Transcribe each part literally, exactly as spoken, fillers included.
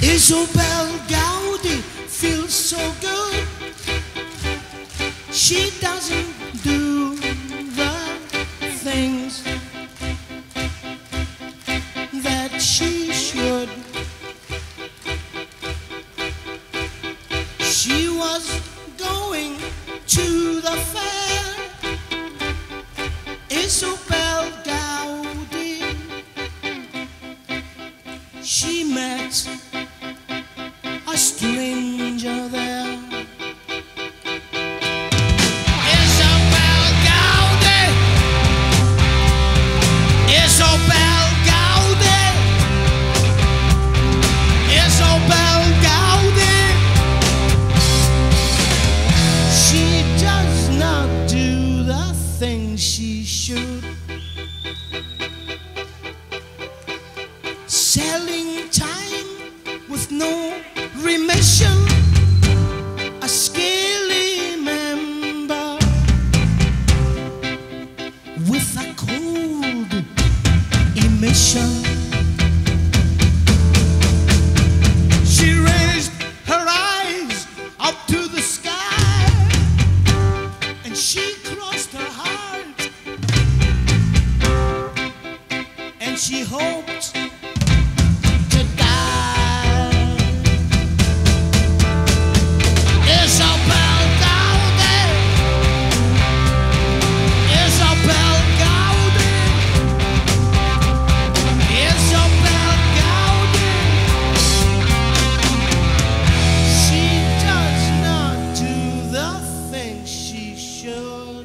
Isobel Gowdy feels so good. She doesn't do the things that she should. She was going to the fair. Isobel Gowdy, she met a stranger there. Isobel Gowdy, Isobel Gowdy, Isobel Gowdy. She does not do the things she should. Selling time with no remission, a scaly member with a cold emission. She raised her eyes up to the sky and she crossed her heart and she hoped to die. Isobel Gowdy, Isobel Gowdy, Isobel Gowdy. She does not do the things she should.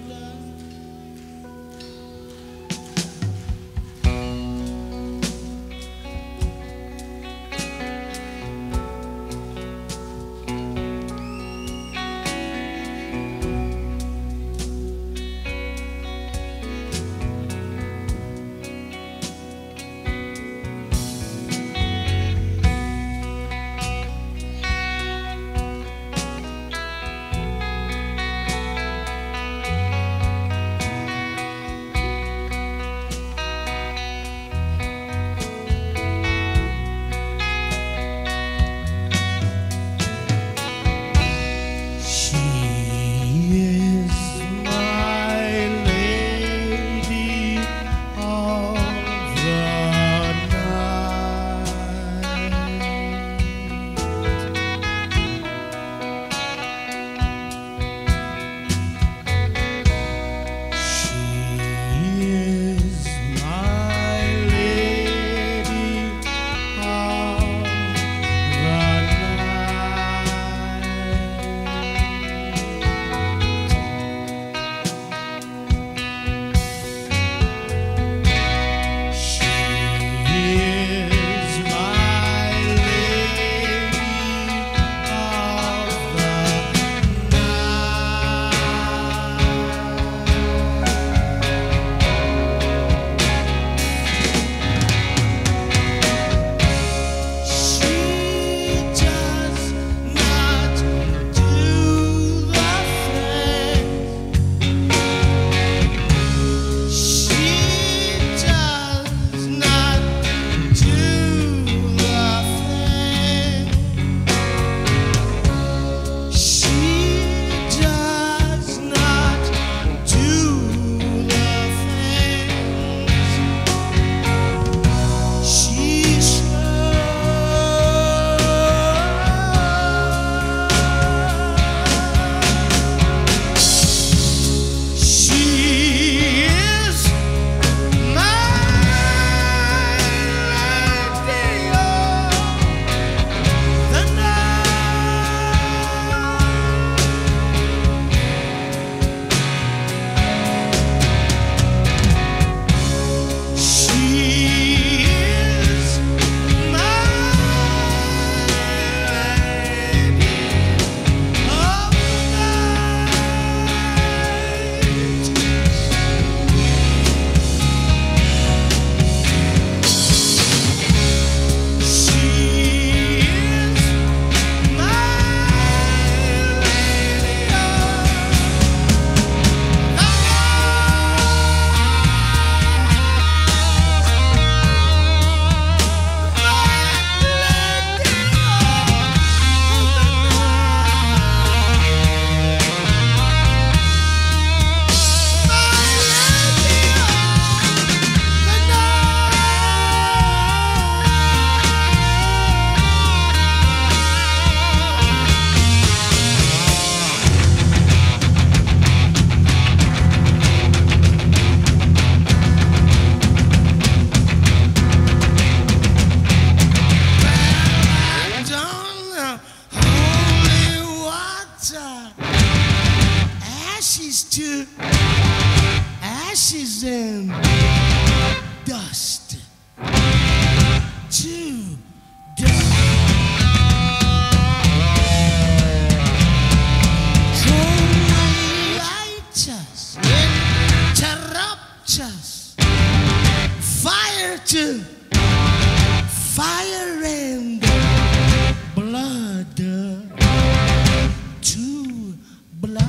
just too dark. Righteous, interrupt us. Fire to fire and blood to blood.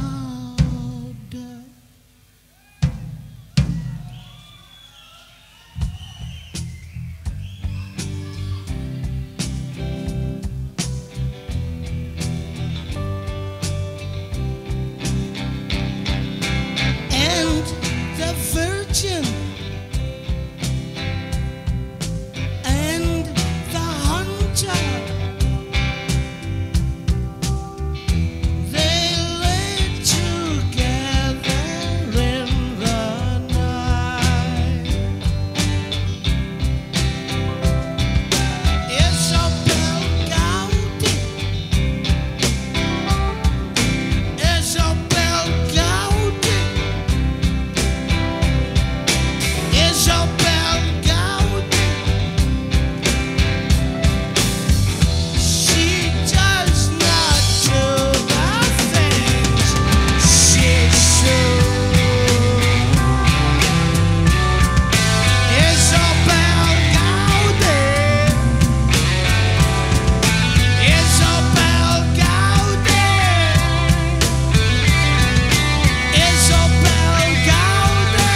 And the hunter, they lay together in the night. Isabel Gowdy, Isabel Gowdy, Isabel Gowdy. She does not do the things she should. Isabel Gowdy, Isabel Gowdy, Isabel Gowdy.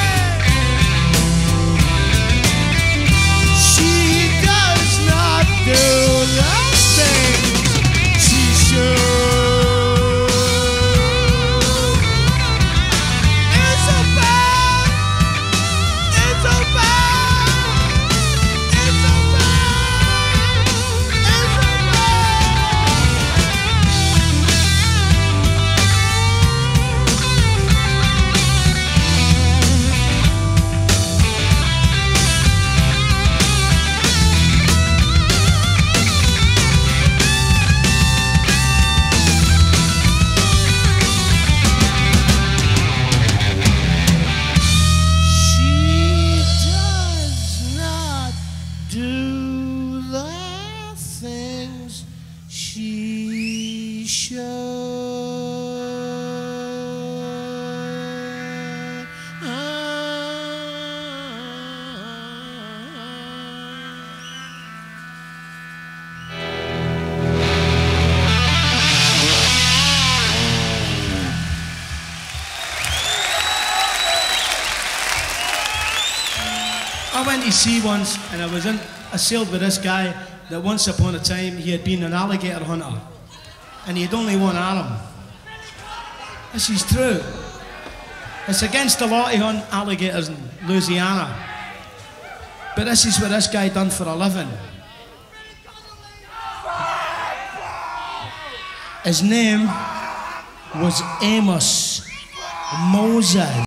She does not do the things she should. Isabel, Isabel, Isabel, she does not do the things she should. I went to sea once, and I was in, I sailed with this guy that once upon a time he had been an alligator hunter, and he had only one arm. This is true. It's against the law to hunt alligators in Louisiana, but this is what this guy done for a living. His name was Amos Moses.